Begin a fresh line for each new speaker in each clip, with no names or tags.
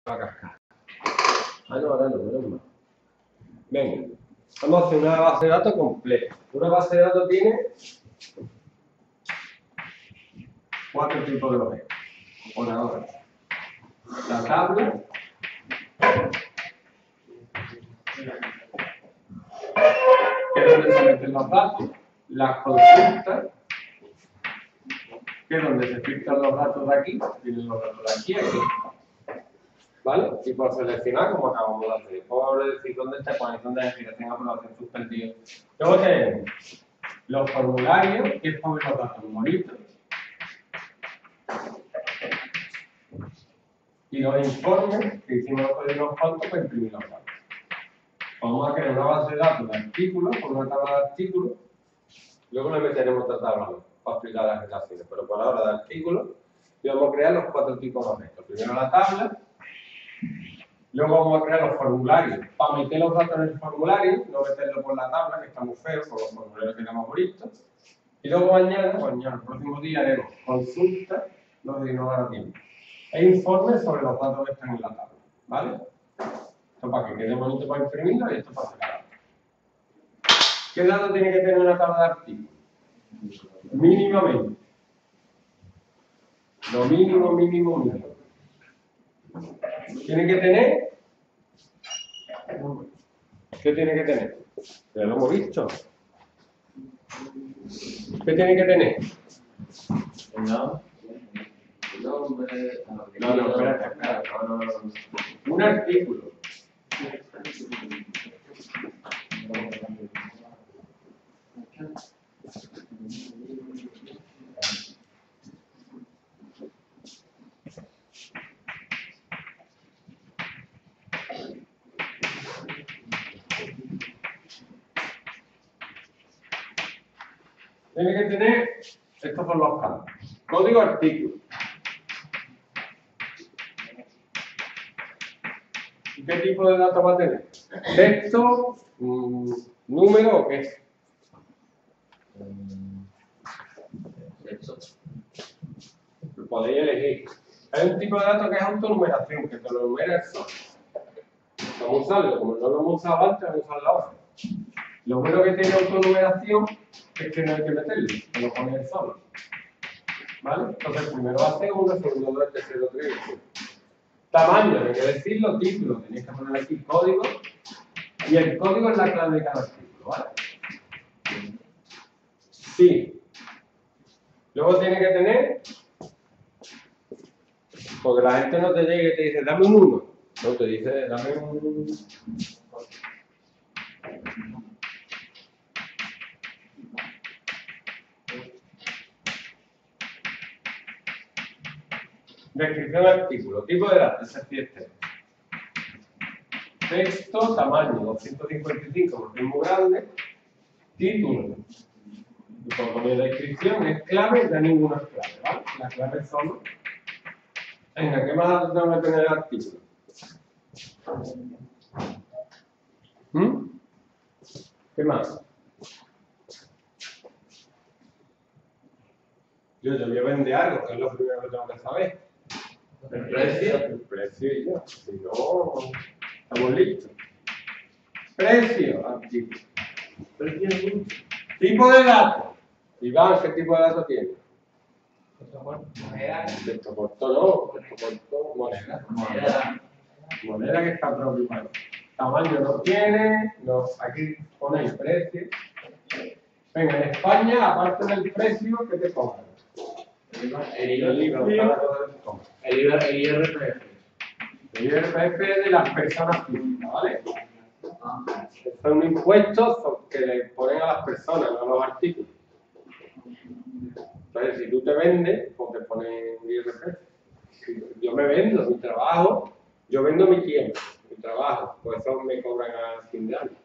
a cascar. Ahora no, menos mal. Venga, vamos a hacer una base de datos completa. Una base de datos tiene 4 tipos de objetos. Por ahora, la tabla, que es donde se meten los datos, las consultas, que es donde se filtran los datos de aquí, vienen los datos de aquí, aquí. ¿Vale? Y por seleccionar, como acabamos de hacer, por decir dónde está condición de verificación, aprobación, suspendido. Luego tenemos los formularios, que es poner los datos bonitos. Y los informes, que hicimos los códigos cuantos para imprimir los datos. Vamos a crear una base de datos de artículos, con una tabla de artículos. Luego le meteremos otra tabla para explicar las relaciones. Pero por ahora de artículos, y vamos a crear los 4 tipos de objetos. Primero la tabla. Luego vamos a crear los formularios. Para meter los datos en el formulario, no meterlo por la tabla, que está muy feo, por los formularios que tenemos bonitos. Y luego mañana, el próximo día, haremos consultas, no sé si nos dará tiempo, e informes sobre los datos que están en la tabla. ¿Vale? Esto para que quede bonito para imprimirlo y esto para sacarlo. ¿Qué datos tiene que tener una tabla de artículos? Mínimamente. Lo mínimo. Tiene que tener. ¿Qué tiene que tener? Ya lo hemos visto. ¿Qué tiene que tener?
No.
No, espera. No. Un artículo. Tiene que tener, estos son los campos. Código artículo. ¿Y qué tipo de datos va a tener? ¿Texto, número o qué?
Texto.
Podéis elegir. Hay un tipo de datos que es autonumeración, que te lo numera el solo. Vamos a usarlo, como no lo hemos usado antes, vamos a usarlo ahora. Lo bueno que tiene autonumeración es que no hay que meterlo, que lo pone el solo. ¿Vale? Entonces, primero hace uno, segundo, 2, tercero, 3. Tamaño, hay que decirlo, título, tenéis que poner aquí código. Y el código es la clave de cada artículo, ¿vale? Sí. Luego tiene que tener, porque la gente no te llega y te dice, dame un 1. No, te dice, dame un... Descripción del artículo, tipo de datos, es decir, texto, tamaño 255 porque es muy grande, título. Y por poner descripción es clave, ya ninguna es clave, ¿vale? Las claves son. Venga, ¿qué más datos tengo que tener el artículo? ¿Qué más? Yo voy a vender algo, que es lo primero que tengo que saber. El precio y ya. Si no, estamos listos. Precio, artículo. Precio, tipo de datos. Iván, ¿qué tipo de datos tiene? Texto corto, moneda que está preocupada. Tamaño no tiene, aquí ponéis precio. Venga, en España, aparte del precio, ¿qué te cobran? El IRPF. El IRPF es de las personas físicas, ¿vale? Son impuestos que le ponen a las personas, no a los artículos. Entonces, si tú te vendes, pues te ponen IRPF. Yo me vendo, mi trabajo, yo vendo mi tiempo, mi trabajo, pues eso me cobran a fin de año.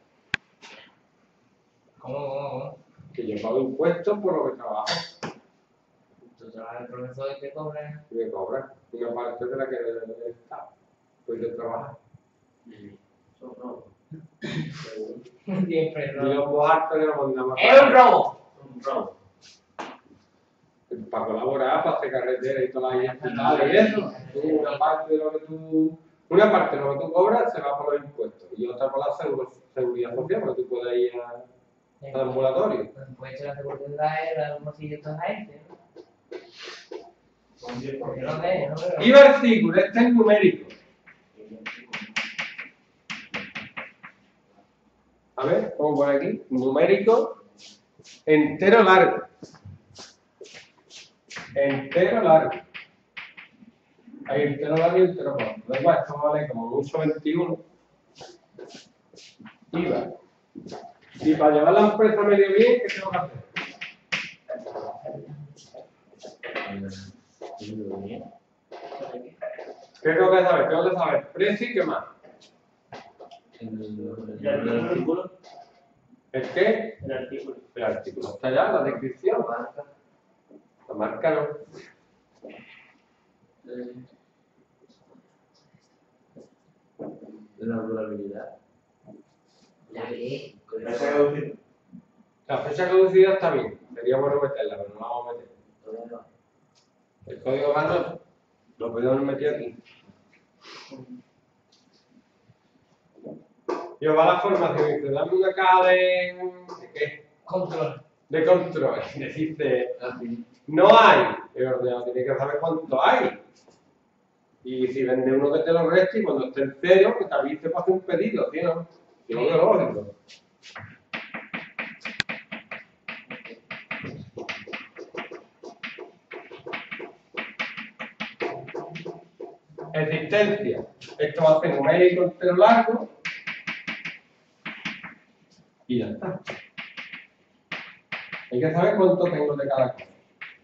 ¿Cómo?
Que yo pago impuestos por lo que trabajo.
¿Tú trabajas el profesor y te cobran?
Y me cobran una parte de la que debe del Estado. Pues yo trabajo.
Son robos. Siempre
Y los bojartos que nos mandamos.
¡Es un robo!
Un robo. Para colaborar, para hacer carreteras y todas las hospitales y eso. Una parte de lo que tú Una parte de lo que tú cobras se va por los impuestos y otra por la seguridad social, porque tú puedes ir al ambulatorio.
Puede ser la seguridad era un bolsillo de esta gente, ¿no? Yo no veo.
Y versículo, este es numérico. A ver, pongo por aquí, numérico, entero largo. Entero largo. Hay entero largo y entero corto. Da igual, esto vale como mucho 21. IVA. Y para llevar la empresa medio bien, ¿qué tengo que hacer? ¿Qué tengo que saber? Tengo que saber precio y qué más.
El artículo.
¿El qué?
El artículo.
El artículo está allá, la descripción. La marca no.
La durabilidad.
La que.
La fecha de caducidad está bien. Sería bueno meterla, pero no la vamos a meter. El código barra lo podemos meter aquí. Y os va la formación y dice, dame una caja ¿de qué?
Control.
De control. Y dice,
Así.
no hay. El ordenador tiene que saber cuánto hay. Y si vende uno que te lo reste y cuando esté en cero, que te avise para hacer un pedido, ¿sí no? Si no, que lógico. Existencia. Esto va a ser numérico entero largo. Y ya está. Hay que saber cuánto tengo de cada cosa.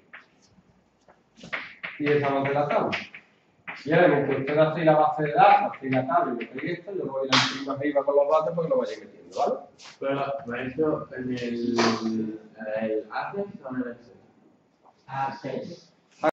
Y esa va a ser la tabla. Y ahora, mientras usted hace la base de datos, hace la tabla y lo que esto, yo voy a ir más arriba con los datos porque lo vaya metiendo, ¿vale?
Pero, ¿maestro, en el Access o en el Excel?
Access.